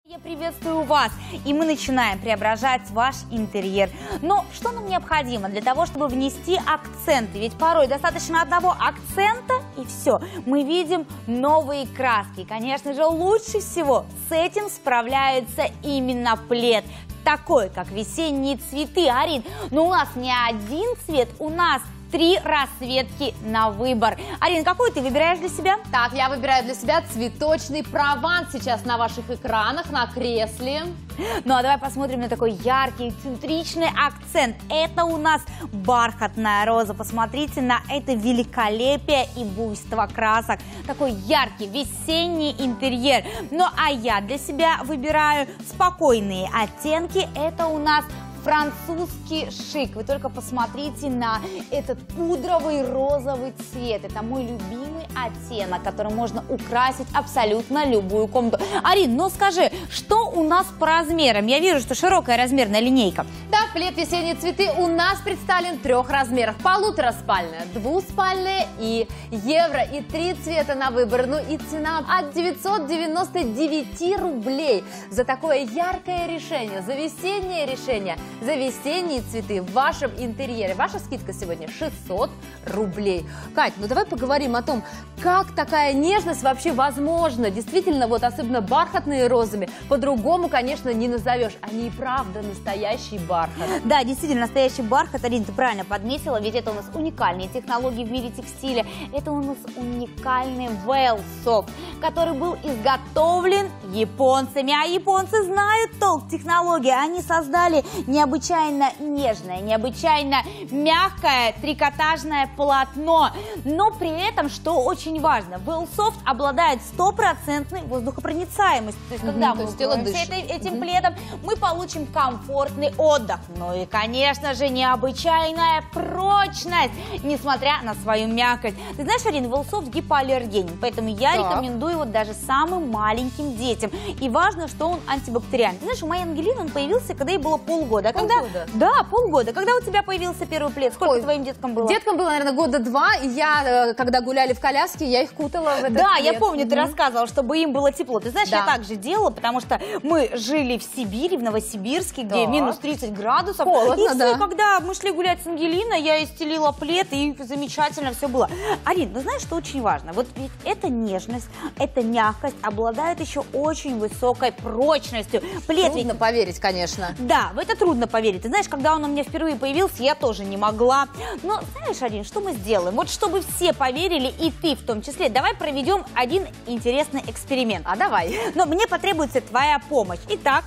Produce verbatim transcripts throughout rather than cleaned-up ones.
Я приветствую вас, и мы начинаем преображать ваш интерьер. Но что нам необходимо для того, чтобы внести акценты? Ведь порой достаточно одного акцента, и все, мы видим новые краски. Конечно же, лучше всего с этим справляется именно плед, такой, как весенние цветы, Арин. Но у нас не один цвет, у нас три расцветки на выбор. Арина, какую ты выбираешь для себя? Так, я выбираю для себя цветочный прованс сейчас на ваших экранах, на кресле. Ну а давай посмотрим на такой яркий, центричный акцент. Это у нас бархатная роза. Посмотрите на это великолепие и буйство красок. Такой яркий весенний интерьер. Ну а я для себя выбираю спокойные оттенки. Это у нас французский шик. Вы только посмотрите на этот пудровый розовый цвет. Это мой любимый оттенок, которым можно украсить абсолютно любую комнату. Арин, ну скажи, что у нас по размерам? Я вижу, что широкая размерная линейка. Да, плед «Весенние цветы» у нас представлен в трех размерах. Полутораспальная, двуспальная и евро. И три цвета на выбор. Ну и цена от девятисот девяноста девяти рублей. За такое яркое решение, за весеннее решение, за весенние цветы в вашем интерьере. Ваша скидка сегодня шестьсот рублей. Кать, ну давай поговорим о том, как такая нежность вообще возможна. Действительно, вот особенно бархатные розами, по-другому, конечно, не назовешь. Они и правда настоящий бархат. Да, действительно, настоящий бархат. Арин, ты правильно подметила, ведь это у нас уникальные технологии в мире текстиля. Это у нас уникальный Well Soft, который был изготовлен японцами. А японцы знают толк в технологии. Они создали необычайно нежное, необычайно мягкое трикотажное полотно. Но при этом, что очень важно, Well Soft обладает стопроцентной воздухопроницаемостью. То есть, угу, когда то мы есть тело укроемся этим угу. пледом, мы получим комфортный отдых. Ну и, конечно же, необычайная прочность, несмотря на свою мягкость. Ты знаешь, Арин, Well Soft гипоаллергенен, поэтому я так. рекомендую его даже самым маленьким детям. И важно, что он антибактериальный. Ты знаешь, у моей Ангелины он появился, когда ей было полгода. А когда... Полгода? Да, полгода. Когда у тебя появился первый плед? Сколько Ой, твоим деткам было? Деткам было, наверное, года два. И я, когда гуляли в коляске, я их кутала в этот Да, плед. я помню, ты угу. рассказывала, чтобы им было тепло. Ты знаешь, да. я так же делала, потому что мы жили в Сибири, в Новосибирске, где да. минус тридцать градусов. Холодно, и да. все, когда мы шли гулять с Ангелиной, я ей стелила плед, и замечательно все было. Арин, ну знаешь, что очень важно? Вот ведь эта нежность, эта мягкость обладает еще очень высокой прочностью. Плед трудно ведь... поверить, конечно. Да, в это трудно поверить. Ты знаешь, когда он у меня впервые появился, я тоже не могла. Но знаешь, Арин, что мы сделаем? Вот чтобы все поверили, и ты в том числе, давай проведем один интересный эксперимент. А давай. Но мне потребуется твоя помощь. Итак,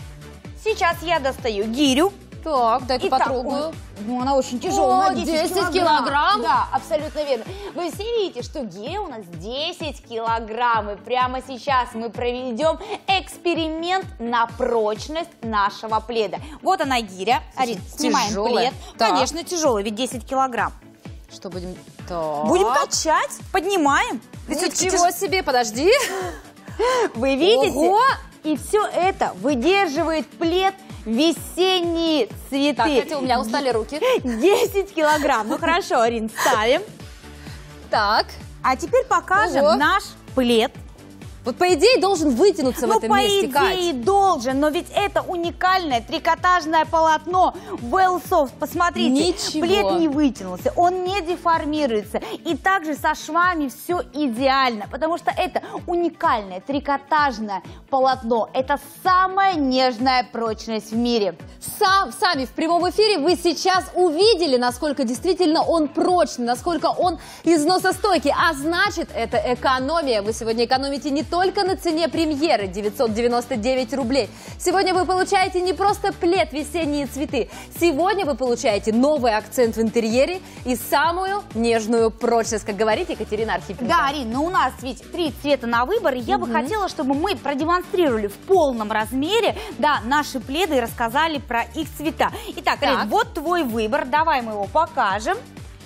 сейчас я достаю гирю. Так, дай-ка потрогаю. Ну, она очень тяжелая. О, десять килограмм. Да, абсолютно верно. Вы все видите, что гиря у нас десять килограмм. И прямо сейчас мы проведем эксперимент на прочность нашего пледа. Вот она гиря. Арин, снимаем тяжелая. плед. Так. Конечно, тяжелый, ведь десять килограмм. Что будем? Так. Будем качать, поднимаем. Ничего себе, подожди. Вы видите? Ого! И все это выдерживает плед «Весенние цветы». Так, Катя, у меня устали руки. десять килограмм. Ну хорошо, Арин, ставим. Так. А теперь покажем Ого. наш плед. Вот по идее должен вытянуться ну, в этом по месте, идее Кать. должен, но ведь это уникальное трикотажное полотно Well Soft. Посмотрите, Ничего. Плед не вытянулся, он не деформируется. И также со швами все идеально, потому что это уникальное трикотажное полотно. Это самая нежная прочность в мире. Сам, сами в прямом эфире вы сейчас увидели, насколько действительно он прочный, насколько он износостойкий. А значит, это экономия. Вы сегодня экономите не только Только на цене премьеры девятьсот девяносто девять рублей. Сегодня вы получаете не просто плед «Весенние цветы». Сегодня вы получаете новый акцент в интерьере и самую нежную прочность, как говорит Екатерина Архипенко. Да, Арин, но у нас ведь три цвета на выбор. И я угу. бы хотела, чтобы мы продемонстрировали в полном размере да, наши пледы и рассказали про их цвета. Итак, так. Арин, вот твой выбор. Давай мы его покажем.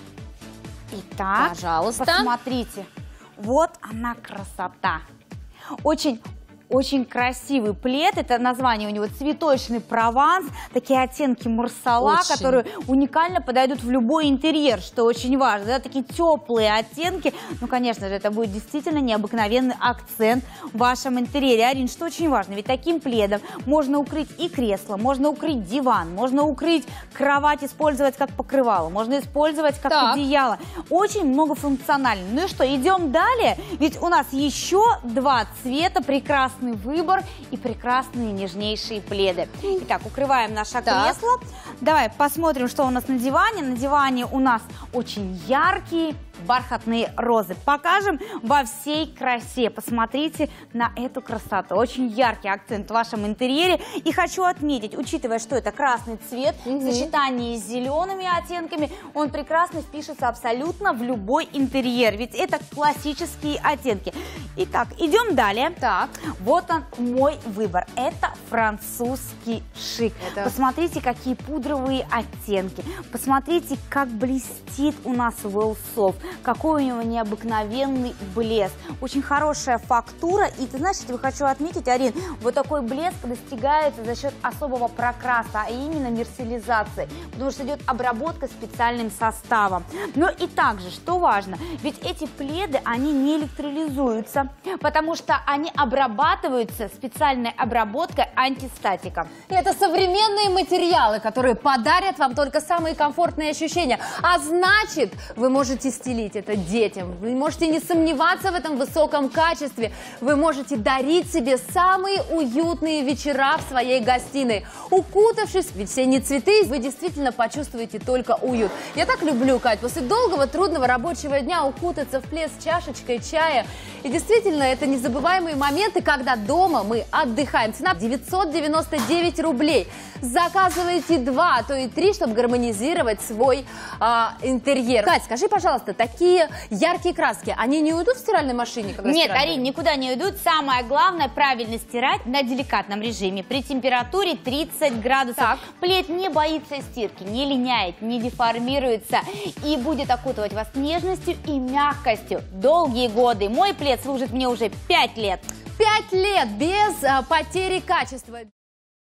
Итак, пожалуйста. Посмотрите. Вот она красота. Очень очень красивый плед. Это название у него цветочный прованс. Такие оттенки марсала, Очень. которые уникально подойдут в любой интерьер, что очень важно. Да? Такие теплые оттенки. Ну, конечно же, это будет действительно необыкновенный акцент в вашем интерьере. Арин, что очень важно, ведь таким пледом можно укрыть и кресло, можно укрыть диван, можно укрыть кровать, использовать как покрывало, можно использовать как Так. одеяло. Очень многофункционально. Ну и что, идем далее? Ведь у нас еще два цвета, прекрасный выбор и прекрасные нежнейшие пледы. Итак, укрываем наше Так. кресло. Давай посмотрим, что у нас на диване. На диване у нас очень яркие бархатные розы. Покажем во всей красе. Посмотрите на эту красоту. Очень яркий акцент в вашем интерьере. И хочу отметить, учитывая, что это красный цвет, Угу. в сочетании с зелеными оттенками, он прекрасно впишется абсолютно в любой интерьер. Ведь это классические оттенки. Итак, идем далее. Так. Вот он, мой выбор. Это французский шик. Это- Посмотрите, какие пудровые оттенки. Посмотрите, как блестит у нас волосов. Какой у него необыкновенный блеск. Очень хорошая фактура. И ты знаешь, я хочу отметить, Арин, вот такой блеск достигается за счет особого прокраса, а именно мерсеризации. Потому что идет обработка специальным составом. Но и также, что важно, ведь эти пледы, они не электролизуются, потому что они обрабатываются специальной обработкой антистатиком. И это современные материалы, которые подарят вам только самые комфортные ощущения. А значит, вы можете стелить это детям. Вы можете не сомневаться в этом высоком качестве. Вы можете дарить себе самые уютные вечера в своей гостиной. Укутавшись в весенние цветы, вы действительно почувствуете только уют. Я так люблю, Кать, после долгого, трудного рабочего дня укутаться в плед с чашечкой чая. И действительно, это незабываемые моменты, когда дома мы отдыхаем. Цена девятьсот девяносто девять рублей. Заказывайте два, а то и три, чтобы гармонизировать свой а, интерьер. Кать, скажи, пожалуйста, такие яркие краски, они не уйдут в стиральной машине? Когда Нет, стирать Арин, будем? никуда не уйдут. Самое главное, правильно стирать на деликатном режиме при температуре тридцать градусов. Так. Плед не боится стирки, не линяет, не деформируется и будет окутывать вас нежностью и мягкостью долгие годы. Мой плед служит мне уже пять лет. Пять лет без а, потери качества.